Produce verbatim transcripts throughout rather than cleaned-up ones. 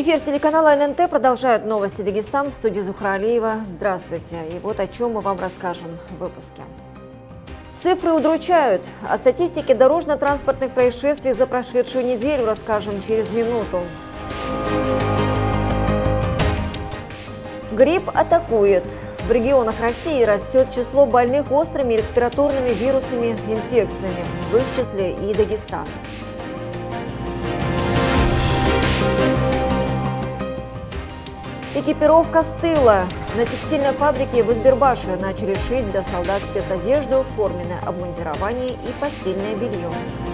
Эфир телеканала эн эн тэ продолжают новости Дагестан. В студии Зухра Алиева. Здравствуйте. И вот о чем мы вам расскажем в выпуске. Цифры удручают. О статистике дорожно-транспортных происшествий за прошедшую неделю расскажем через минуту. Грипп атакует. В регионах России растет число больных острыми респираторными вирусными инфекциями, в их числе и Дагестан. Экипировка с тыла. На текстильной фабрике в Избербаше начали шить для солдат спецодежду, форменное обмундирование и постельное белье.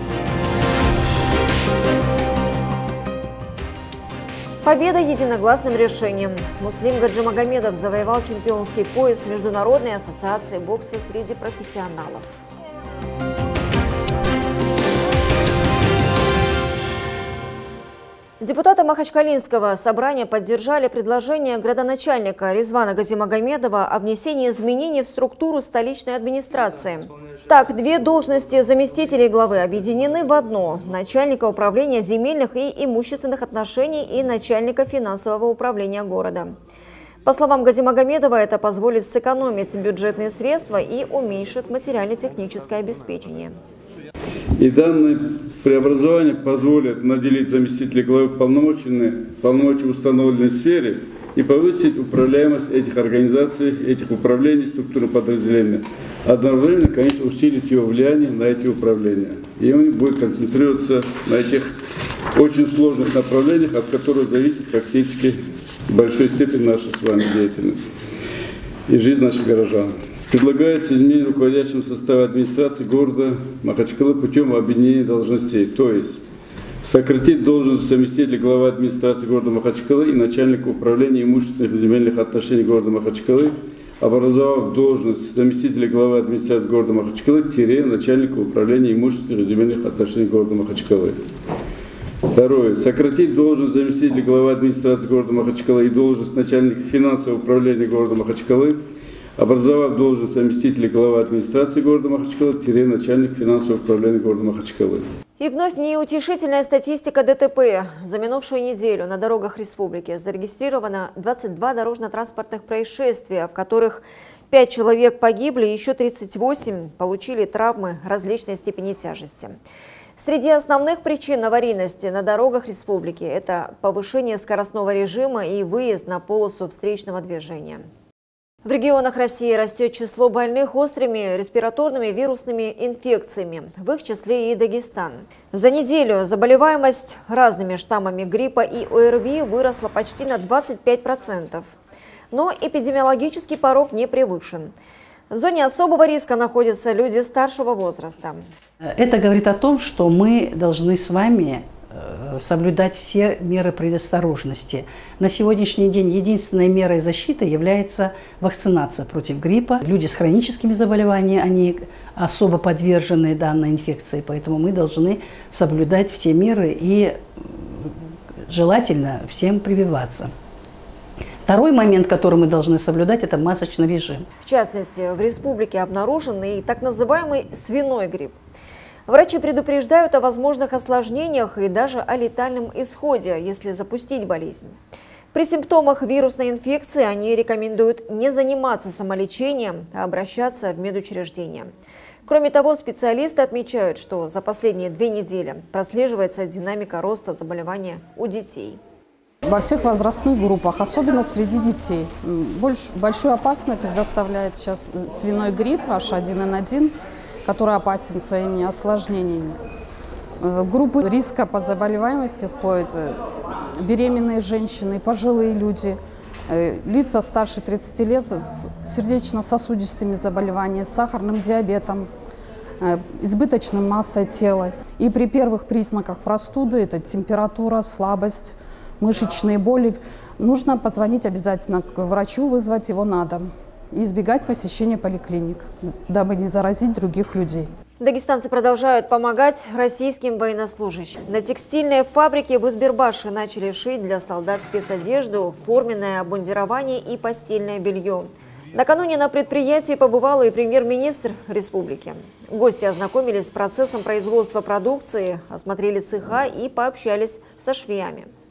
Победа единогласным решением. Муслим Гаджимагомедов завоевал чемпионский пояс Международной ассоциации бокса среди профессионалов. Депутаты Махачкалинского собрания поддержали предложение градоначальника Резвана Газимагомедова о внесении изменений в структуру столичной администрации. Так, две должности заместителей главы объединены в одно – начальника управления земельных и имущественных отношений и начальника финансового управления города. По словам Газимагомедова, это позволит сэкономить бюджетные средства и уменьшит материально-техническое обеспечение. И данное преобразование позволит наделить заместителей главы полномочиями полномочия в установленной сфере и повысить управляемость этих организаций, этих управлений, структуры подразделения. Одновременно, конечно, усилить его влияние на эти управления. И он будет концентрироваться на этих очень сложных направлениях, от которых зависит практически в большой степени наша с вами деятельность и жизнь наших горожан. Предлагается изменение руководящего состава администрации города Махачкалы путем объединения должностей, то есть сократить должность заместителя главы администрации города Махачкалы и начальника управления имущественных и земельных отношений города Махачкалы, образовав должность заместителя главы администрации города Махачкалы-начальника управления имущественных и земельных отношений города Махачкалы. Второе. Сократить должность заместителя главы администрации города Махачкалы и должность начальника финансового управления города Махачкалы, образовав должность заместителя главы администрации города Махачкалы-начальник финансового управления города Махачкалы. И вновь неутешительная статистика дэ тэ пэ. За минувшую неделю на дорогах республики зарегистрировано двадцать два дорожно-транспортных происшествия, в которых пять человек погибли, еще тридцать восемь получили травмы различной степени тяжести. Среди основных причин аварийности на дорогах республики – это повышение скоростного режима и выезд на полосу встречного движения. В регионах России растет число больных острыми респираторными вирусными инфекциями, в их числе и Дагестан. За неделю заболеваемость разными штаммами гриппа и о эр ви выросла почти на двадцать пять процентов. Но эпидемиологический порог не превышен. В зоне особого риска находятся люди старшего возраста. Это говорит о том, что мы должны с вами соблюдать все меры предосторожности. На сегодняшний день единственной мерой защиты является вакцинация против гриппа. Люди с хроническими заболеваниями, они особо подвержены данной инфекции, поэтому мы должны соблюдать все меры и желательно всем прививаться. Второй момент, который мы должны соблюдать, это масочный режим. В частности, в республике обнаружен и так называемый свиной грипп. Врачи предупреждают о возможных осложнениях и даже о летальном исходе, если запустить болезнь. При симптомах вирусной инфекции они рекомендуют не заниматься самолечением, а обращаться в медучреждения. Кроме того, специалисты отмечают, что за последние две недели прослеживается динамика роста заболевания у детей. Во всех возрастных группах, особенно среди детей, больш, большую опасность предоставляет сейчас свиной грипп эйч один эн один, который опасен своими осложнениями. В группу риска по заболеваемости входят беременные женщины, пожилые люди, лица старше тридцати лет с сердечно-сосудистыми заболеваниями, с сахарным диабетом, избыточной массой тела. И при первых признаках простуды, это температура, слабость, мышечные боли, нужно позвонить обязательно к врачу, вызвать его на дом и избегать посещения поликлиник, дабы не заразить других людей. Дагестанцы продолжают помогать российским военнослужащим. На текстильной фабрике в Избербаше начали шить для солдат спецодежду, форменное обмундирование и постельное белье. Накануне на предприятии побывал и премьер-министр республики. Гости ознакомились с процессом производства продукции, осмотрели цеха и пообщались со швеями.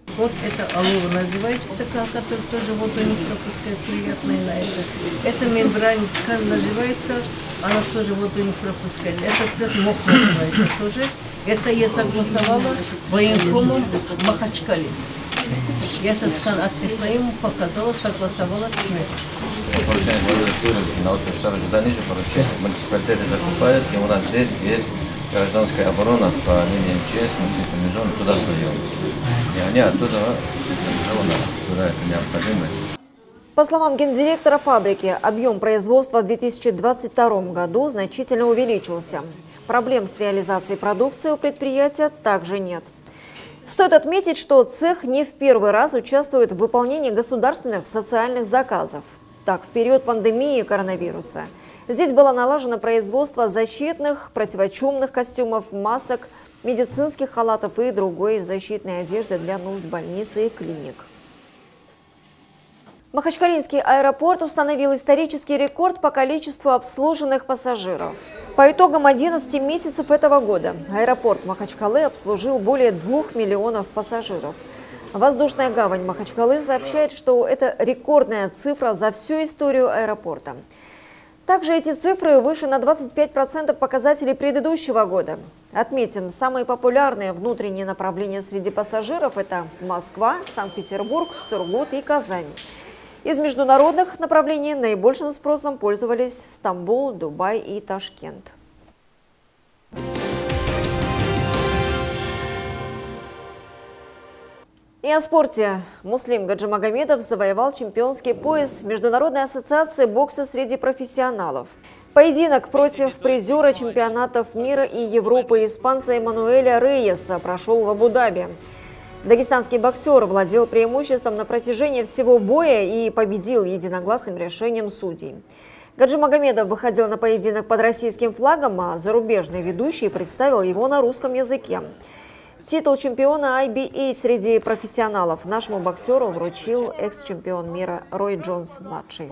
Вот это алова называется, такая, которая тоже вот у них пропускает приятная на это. Это мембрана называется, она тоже вот у них пропускает. Это цвет мох называется тоже. Это я согласовала военкомом Махачкале. Я этот ткань отнесла ему, показала, согласовала цвет. Поручение туризма на очень что ниже поручение. Муниципалитеты закупают, и у нас здесь есть гражданская оборона по линии МЧС, муниципализм, туда сдаем. И они оттуда туда это необходимо. По словам гендиректора фабрики, объем производства в две тысячи двадцать втором году значительно увеличился. Проблем с реализацией продукции у предприятия также нет. Стоит отметить, что цех не в первый раз участвует в выполнении государственных социальных заказов. Так, в период пандемии коронавируса здесь было налажено производство защитных, противочумных костюмов, масок, медицинских халатов и другой защитной одежды для нужд больницы и клиник. Махачкалинский аэропорт установил исторический рекорд по количеству обслуженных пассажиров. По итогам одиннадцати месяцев этого года аэропорт Махачкалы обслужил более двух миллионов пассажиров. Воздушная гавань Махачкалы сообщает, что это рекордная цифра за всю историю аэропорта. Также эти цифры выше на двадцать пять процентов показателей предыдущего года. Отметим, самые популярные внутренние направления среди пассажиров – это Москва, Санкт-Петербург, Сургут и Казань. Из международных направлений наибольшим спросом пользовались Стамбул, Дубай и Ташкент. И о спорте. Муслим Гаджимагомедов завоевал чемпионский пояс Международной ассоциации бокса среди профессионалов. Поединок против призера чемпионатов мира и Европы испанца Эммануэля Рейеса прошел в Абу-Даби. Дагестанский боксер владел преимуществом на протяжении всего боя и победил единогласным решением судей. Гаджимагомедов выходил на поединок под российским флагом, а зарубежный ведущий представил его на русском языке. Титул чемпиона ай би эй среди профессионалов нашему боксеру вручил экс-чемпион мира Рой Джонс-младший.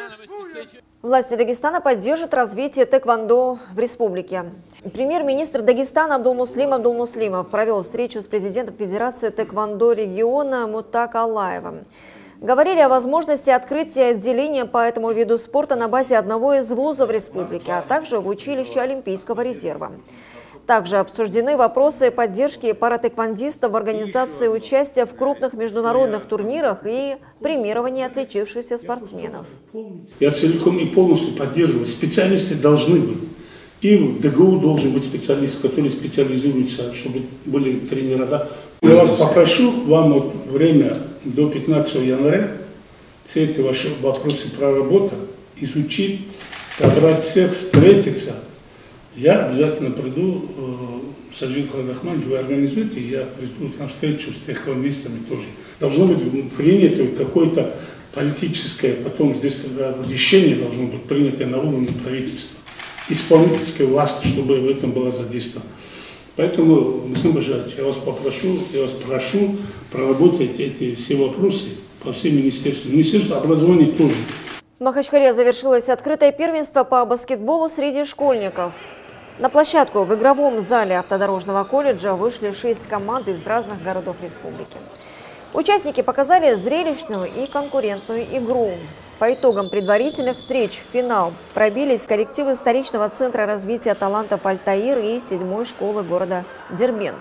Власти Дагестана поддержат развитие тэквондо в республике. Премьер-министр Дагестана Абдулмуслим Абдулмуслимов провел встречу с президентом Федерации тэквондо региона Мутак Аллаевым. Говорили о возможности открытия отделения по этому виду спорта на базе одного из вузов республики, а также в училище Олимпийского резерва. Также обсуждены вопросы поддержки паратэквондистов в организации участия в крупных международных турнирах и премирования отличившихся спортсменов. Я целиком и полностью поддерживаю. Специалисты должны быть. И в ДГУ должен быть специалист, который специализируется, чтобы были тренера. Да? Я вас попрошу, вам вот время до пятнадцатого января все эти ваши вопросы проработать, изучить, собрать всех, встретиться. Я обязательно приду, Саджид Хадахманович, вы организуете, я приду на встречу с тэквондистами тоже. Должно быть принято какое-то политическое, потом здесь решение должно быть принято на уровне правительства, исполнительской власти, чтобы в этом было задействовано. Поэтому, Муслим Бажарович, я вас попрошу, я вас прошу, проработать эти все вопросы по всем министерствам. Министерство образования тоже. В Махачкале завершилось открытое первенство по баскетболу среди школьников. На площадку в игровом зале автодорожного колледжа вышли шесть команд из разных городов республики. Участники показали зрелищную и конкурентную игру. По итогам предварительных встреч в финал пробились коллективы столичного центра развития талантов «Альтаир» и седьмой школы города Дербент.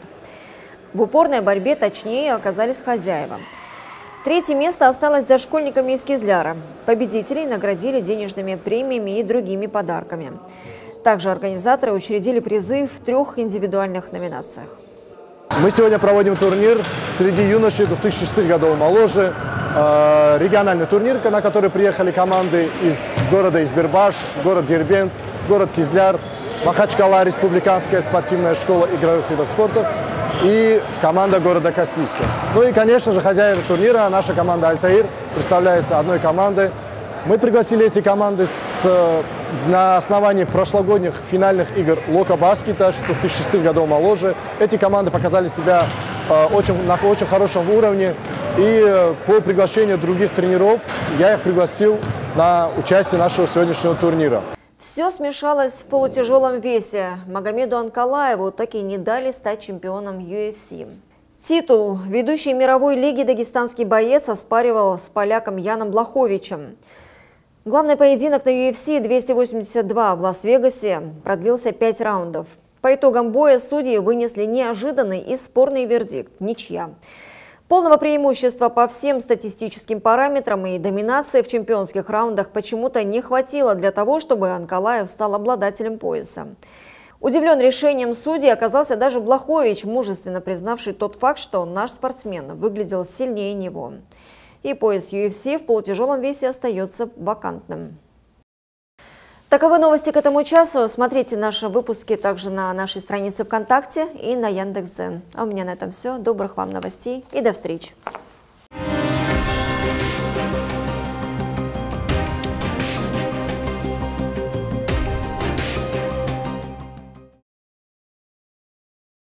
В упорной борьбе точнее оказались хозяева. Третье место осталось за школьниками из Кизляра. Победителей наградили денежными премиями и другими подарками. Также организаторы учредили призы в трех индивидуальных номинациях. Мы сегодня проводим турнир среди юношей двух тысячи шестого года и моложе. Э, региональный турнир, на который приехали команды из города Избербаш, город Дербент, город Кизляр, Махачкала, республиканская спортивная школа игровых видов спорта и команда города Каспийска. Ну и, конечно же, хозяин турнира, наша команда «Альтаир», представляется одной командой. Мы пригласили эти команды с, на основании прошлогодних финальных игр Лока Баскета двух тысячи шестого года и моложе. Эти команды показали себя э, очень, на очень хорошем уровне. И э, по приглашению других тренеров я их пригласил на участие нашего сегодняшнего турнира. Все смешалось в полутяжелом весе. Магомеду Анкалаеву так и не дали стать чемпионом ю эф си. Титул ведущей мировой лиги дагестанский боец оспаривал с поляком Яном Блаховичем. Главный поединок на ю эф си двести восемьдесят два в Лас-Вегасе продлился пять раундов. По итогам боя судьи вынесли неожиданный и спорный вердикт – ничья. Полного преимущества по всем статистическим параметрам и доминации в чемпионских раундах почему-то не хватило для того, чтобы Анкалаев стал обладателем пояса. Удивлен решением судей оказался даже Блахович, мужественно признавший тот факт, что наш спортсмен выглядел сильнее него. И пояс ю эф си в полутяжелом весе остается вакантным. Таковы новости к этому часу. Смотрите наши выпуски также на нашей странице ВКонтакте и на Яндекс.Дзен. А у меня на этом все. Добрых вам новостей и до встречи.